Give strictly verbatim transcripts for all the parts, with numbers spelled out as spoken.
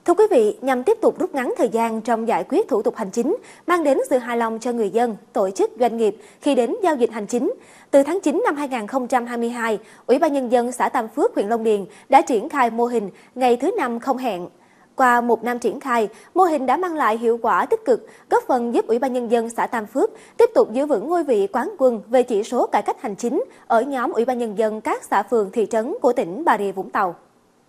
Thưa quý vị, nhằm tiếp tục rút ngắn thời gian trong giải quyết thủ tục hành chính, mang đến sự hài lòng cho người dân, tổ chức, doanh nghiệp khi đến giao dịch hành chính, từ tháng chín năm hai nghìn không trăm hai mươi hai, Ủy ban Nhân dân xã Tam Phước, huyện Long Điền đã triển khai mô hình ngày thứ năm không hẹn. Qua một năm triển khai, mô hình đã mang lại hiệu quả tích cực, góp phần giúp Ủy ban Nhân dân xã Tam Phước tiếp tục giữ vững ngôi vị quán quân về chỉ số cải cách hành chính ở nhóm Ủy ban Nhân dân các xã phường thị trấn của tỉnh Bà Rịa Vũng Tàu.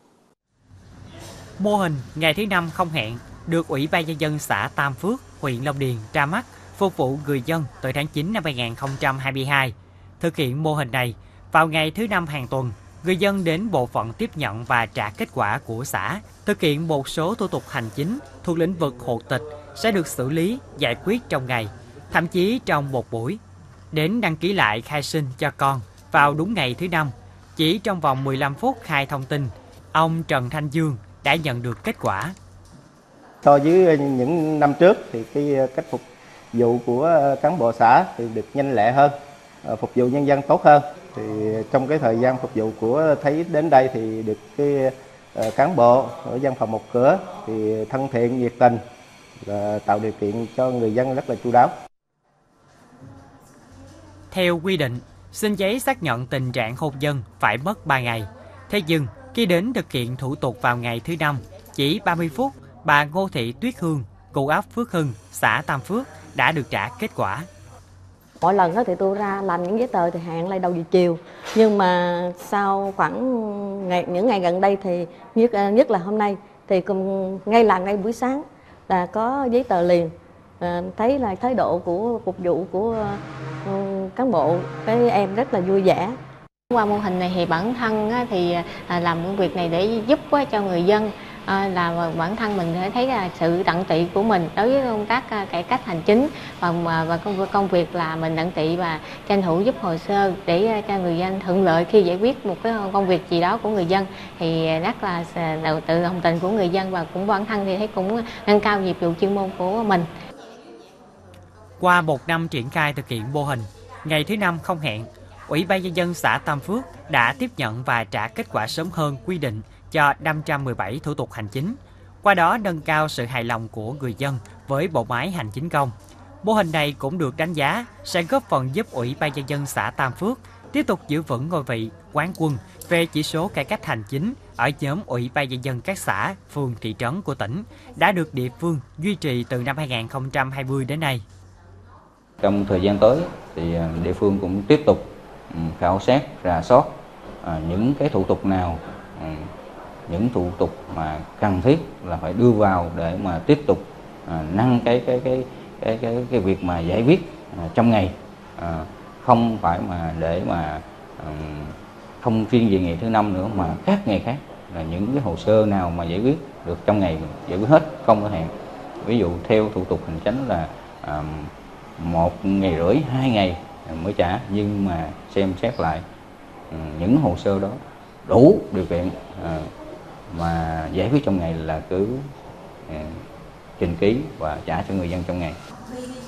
Mô hình ngày thứ năm không hẹn được Ủy ban Nhân dân xã Tam Phước, huyện Long Điền ra mắt phục vụ người dân từ tháng chín năm hai nghìn không trăm hai mươi hai. Thực hiện mô hình này, vào ngày thứ năm hàng tuần, người dân đến bộ phận tiếp nhận và trả kết quả của xã, thực hiện một số thủ tục hành chính thuộc lĩnh vực hộ tịch sẽ được xử lý, giải quyết trong ngày, thậm chí trong một buổi. Đến đăng ký lại khai sinh cho con vào đúng ngày thứ năm, chỉ trong vòng mười lăm phút khai thông tin, ông Trần Thanh Dương đã nhận được kết quả. So với những năm trước thì cái cách phục vụ của cán bộ xã thì được nhanh lẹ hơn, phục vụ nhân dân tốt hơn. Thì trong cái thời gian phục vụ của thấy đến đây thì được cái cán bộ ở văn phòng một cửa thì thân thiện, nhiệt tình và tạo điều kiện cho người dân rất là chu đáo. Theo quy định, xin giấy xác nhận tình trạng hôn nhân phải mất ba ngày. Thế nhưng khi đến thực hiện thủ tục vào ngày thứ năm, chỉ ba mươi phút, bà Ngô Thị Tuyết Hương, ngụ ấp Phước Hưng, xã Tam Phước đã được trả kết quả. Mỗi lần thì tôi ra làm những giấy tờ thì hẹn lại đầu giờ chiều, nhưng mà sau khoảng ngày, những ngày gần đây thì nhất, nhất là hôm nay thì cùng, ngay là ngay buổi sáng là có giấy tờ liền. À, thấy là thái độ của phục vụ của uh, cán bộ, cái em rất là vui vẻ. Qua mô hình này thì bản thân thì làm công việc này để giúp cho người dân, là bản thân mình thấy là sự tận tụy của mình đối với công tác cải cách hành chính và và công công việc là mình tận tụy và tranh thủ giúp hồ sơ để cho người dân thuận lợi khi giải quyết một cái công việc gì đó của người dân, thì rất là đầu tự đồng tình của người dân và cũng bản thân thì thấy cũng nâng cao nghiệp vụ chuyên môn của mình. Qua một năm triển khai thực hiện mô hình ngày thứ năm không hẹn, Ủy ban Nhân dân xã Tam Phước đã tiếp nhận và trả kết quả sớm hơn quy định cho năm trăm mười bảy thủ tục hành chính, qua đó nâng cao sự hài lòng của người dân với bộ máy hành chính công. Mô hình này cũng được đánh giá sẽ góp phần giúp Ủy ban Nhân dân xã Tam Phước tiếp tục giữ vững ngôi vị quán quân về chỉ số cải cách hành chính ở nhóm Ủy ban Nhân dân các xã, phường, thị trấn của tỉnh đã được địa phương duy trì từ năm hai nghìn không trăm hai mươi đến nay. Trong thời gian tới thì địa phương cũng tiếp tục khảo sát, rà soát à, những cái thủ tục nào, à, những thủ tục mà cần thiết là phải đưa vào để mà tiếp tục à, nâng cái cái cái cái cái cái việc mà giải quyết à, trong ngày, à, không phải mà để mà à, không riêng về ngày thứ năm nữa mà các ngày khác, là những cái hồ sơ nào mà giải quyết được trong ngày giải quyết hết, không có hẹn. Ví dụ theo thủ tục hành chính là à, một ngày rưỡi, hai ngày mới trả, nhưng mà xem xét lại những hồ sơ đó đủ điều kiện mà giải quyết trong ngày là cứ trình ký và trả cho người dân trong ngày.